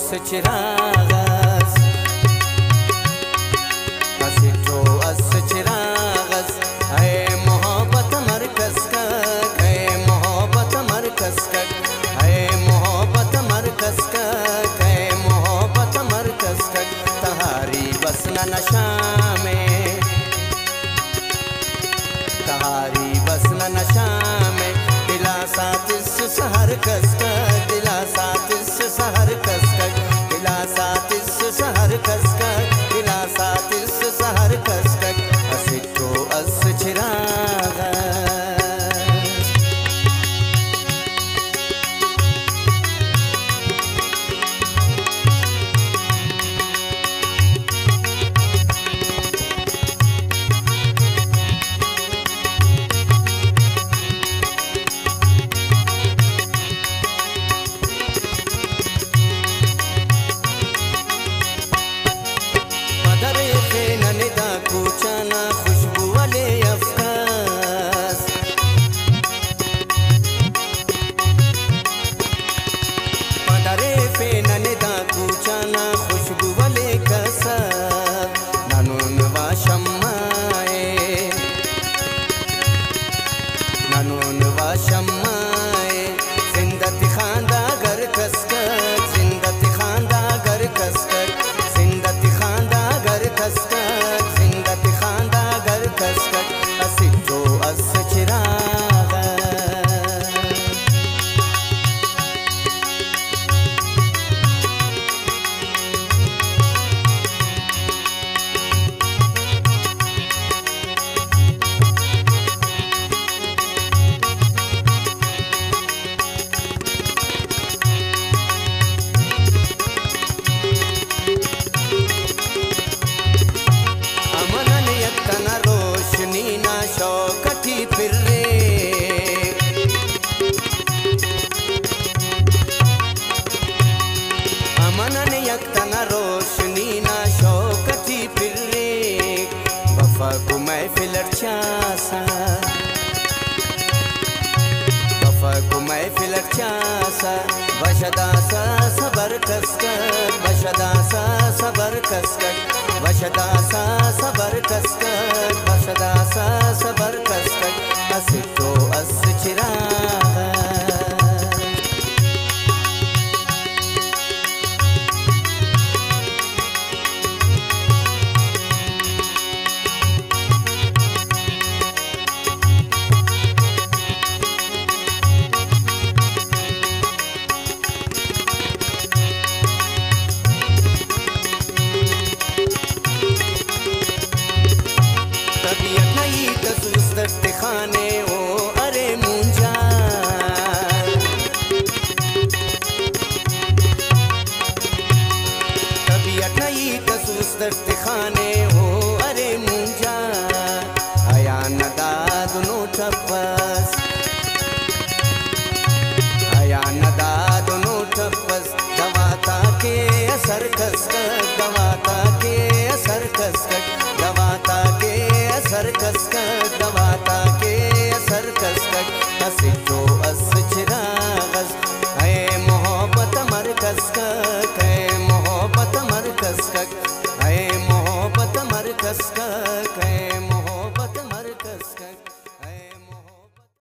चिरागस हसीठो अस चिरागस है मोहब्बत मरकज का है मोहब्बत मरकज का है मोहब्बत मरकज का है मोहब्बत मरकज का तहारी बस न नशा में तहारी बस न नशा में दिला साथ इस सहर कस का दिला साथ इस सहर कस का दिला साथ इस सहर कस का दिला साथ इस सहर कस का हसीठो अस चिरागा कुचाना खुशबू वाले अफकास पदरे पे ननिदा कुचाना खुशबू वाले कसर ननून वा शम्माए ननून वा शम्माए जिंदती खांदा घर कसकर जिंदती खांदा घर कसकर जिंदती खांदा घर कसकर हसीठो अस चिरागा अमन यत्तना रोशनी ना शौकती फिर्रे अमन यत्तना रोशनी ना शौकती फिर्रे वफा को महफिल चासा वफा को महफिल चासा वशदासा सबर कसकर वशदासा सबर कसकर वशदासा सबर कसकर